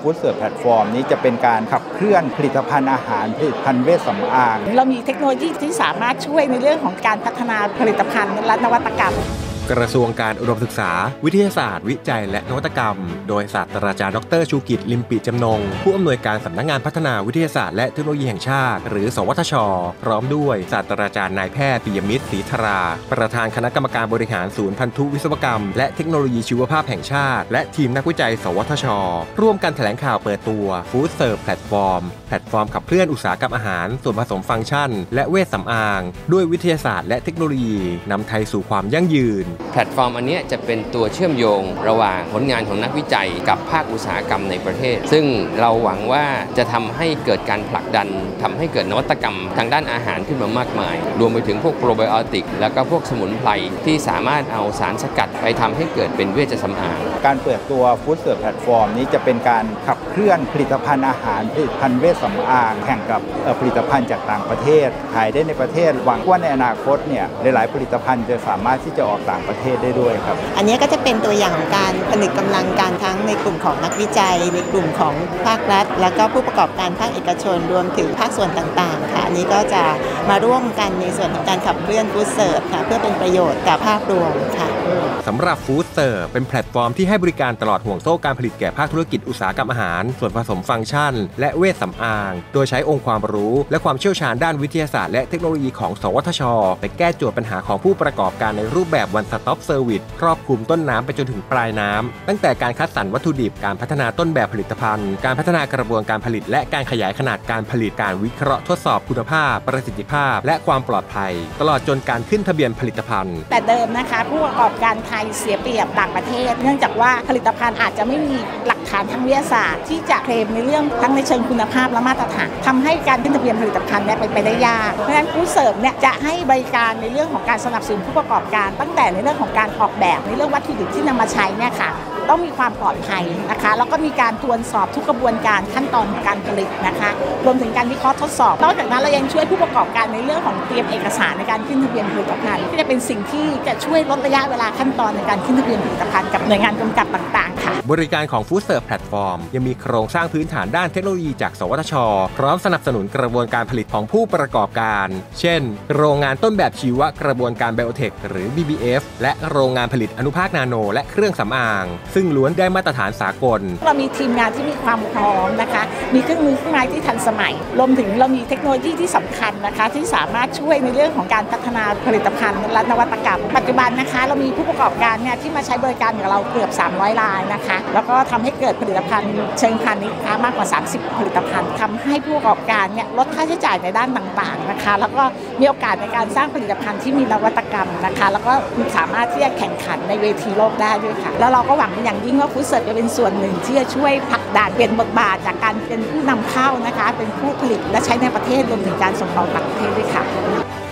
ฟู้ดเสิร์ฟแพลตฟอร์มนี้จะเป็นการขับเคลื่อนผลิตภัณฑ์อาหารผลิตภัณฑ์เวชสำอางเรามีเทคโนโลยีที่สามารถช่วยในเรื่องของการพัฒนาผลิตภัณฑ์และนวัตกรรมกระทรวงการอุดมศึกษาวิทยาศาสตร์วิจัยและนวัตกรรมโดยศาสตราจารย์ดร.ชูกิจ ลิมปิจำนงผู้อำนวยการสำนักงานพัฒนาวิทยาศาสตร์และเทคโนโลยีแห่งชาติหรือสวทช.พร้อมด้วยศาสตราจารย์นายแพทย์ปิยมิตรศรีธราประธานคณะกรรมการบริหารศูนย์พันธุวิศวกรรมและเทคโนโลยีชีวภาพแห่งชาติและทีมนักวิจัยสวทช.ร่วมกันแถลงข่าวเปิดตัวฟู้ดเซิร์ฟแพลตฟอร์มขับเคลื่อนอุตสาหกรรมอาหารส่วนผสมฟังก์ชันและเวชสำอางด้วยวิทยาศาสตร์และเทคโนโลยีนำไทยสู่ความยั่งยืนแพลตฟอร์มอันนี้จะเป็นตัวเชื่อมโยงระหว่างผลงานของนักวิจัยกับภาคอุตสาหกรรมในประเทศซึ่งเราหวังว่าจะทำให้เกิดการผลักดันทำให้เกิดนวัตกรรมทางด้านอาหารขึ้นมามากมายรวมไปถึงพวกโปรไบโอติกแล้วก็พวกสมุนไพรที่สามารถเอาสารสกัดไปทำให้เกิดเป็นเวชสำอางการเปิดตัวฟู้ดเสิร์ฟแพลตฟอร์มนี้จะเป็นการขับเคลื่อนผลิตภัณฑ์อาหารผลิตภัณฑ์เวชสำอางแข่งกับผลิตภัณฑ์จากต่างประเทศขายได้ในประเทศหวังว่าในอนาคตเนี่ยหลายๆผลิตภัณฑ์จะสามารถที่จะออกต่างประเทศได้ด้วยครับอันนี้ก็จะเป็นตัวอย่างของการผนึกกำลังการทั้งในกลุ่มของนักวิจัยในกลุ่มของภาครัฐแล้วก็ผู้ประกอบการภาคเอกชนรวมถึงภาคส่วนต่างๆค่ะอันนี้ก็จะมาร่วมกันในส่วนของการขับเคลื่อนฟู้ดเสิร์ฟค่ะเพื่อเป็นประโยชน์กับภาพรวมค่ะสำหรับฟู้ดเสิร์ฟเป็นแพลตฟอร์มที่ให้บริการตลอดห่วงโซ่การผลิตแก่ภาคธุรกิจอุตสาหกรรมอาหารส่วนผสมฟังก์ชันและเวชสำอางโดยใช้องค์ความรู้และความเชี่ยวชาญด้านวิทยาศาสตร์และเทคโนโลยีของสวทช.ไปแก้โจทย์ปัญหาของผู้ประกอบการในรูปแบบ One Stop Service ครอบคลุมต้นน้ำไปจนถึงปลายน้ำตั้งแต่การคัดสรรวัตถุดิบการพัฒนาต้นแบบผลิตภัณฑ์การพัฒนากระบวนการผลิตและการขยายขนาดการผลิตการวิเคราะห์ทดสอบคุณภาพประสิทธิภาพและความปลอดภัยตลอดจนการขึ้นทะเบียนผลิตภัณฑ์แต่เดิมนะคะผู้ประกอบการไทยเสียเปรียบต่างประเทศเนื่องจากว่าผลิตภัณฑ์อาจจะไม่มีหลักฐานทางวิทยาศาสตร์ที่จะเคลมในเรื่องทั้งในเชิงคุณภาพและมาตรฐานทำให้การขึ้นทะเบียนผลิตภัณฑ์ไปได้ยากเพราะฉะนั้นฟู้ดเสิร์ฟเนี่ยจะให้บริการในเรื่องของการสนับสนุนผู้ประกอบการตั้งแต่ในเรื่องของการออกแบบในเรื่องวัตถุดิบที่นำมาใช้เนี่ยค่ะต้องมีความปลอดภัยนะคะแล้วก็มีการตรวจสอบทุกกระบวนการขั้นตอนของการผลิตนะคะรวมถึงการวิเคราะห์ทดสอบนอกจากนั้นเรายังช่วยผู้ประกอบการในเรื่องของเตรียมเอกสารในการขึ้นทะเบียนผลิตภัณฑ์ที่จะเป็นสิ่งที่จะช่วยลดระยะเวลาขั้นตอนในการขึ้นทะเบียนผลิตภัณฑ์กับหน่วยงานกำกับต่างๆค่ะบริการของฟู้ดเสิร์ฟแพลตฟอร์มยังมีโครงสร้างพื้นฐานด้านเทคโนโลยีจากสวทช.พร้อมสนับสนุนกระบวนการผลิตของผู้ประกอบการเช่นโรงงานต้นแบบชีวกระบวนการไบโอเทคหรือ BBF และโรงงานผลิตอนุภาคนาโนและเครื่องสำอางซึ่งล้วนได้มาตรฐานสากลเรามีทีมงานที่มีความพร้อมนะคะมีเครื่องมือเครื่องไม้ที่ทันสมัยรวมถึงเรามีเทคโนโลยีที่สำคัญนะคะที่สามารถช่วยในเรื่องของการพัฒนาผลิตภัณฑ์และนวัตกรรมปัจจุบันนะคะเรามีผู้ประกอบการเนี่ยที่มาใช้บริการกับเราเกือบ300 รายนะคะแล้วก็ทำให้เกิดผลิตภัณฑ์เชิงพาณิชย์มากกว่า30ผลิตภัณฑ์ทำให้ผู้ประกอบการเนี่ยลดค่าใช้จ่ายในด้านต่างๆนะคะแล้วก็มีโอกาสในการสร้างผลิตภัณฑ์ที่มีนวัตกรรมนะคะแล้วก็สามารถที่จะแข่งขันในเวทีโลกได้ด้วยค่ะแล้วเราก็หวังอย่างยิ่งว่าฟู้ดเสิร์ฟจะเป็นส่วนหนึ่งที่จะช่วยผลักดันเปลี่ยนบทบาทจากการเป็นผู้นำเข้านะคะเป็นผู้ผลิตและใช้ในประเทศรวมถึงการส่งออกต่างประเทศด้วยค่ะ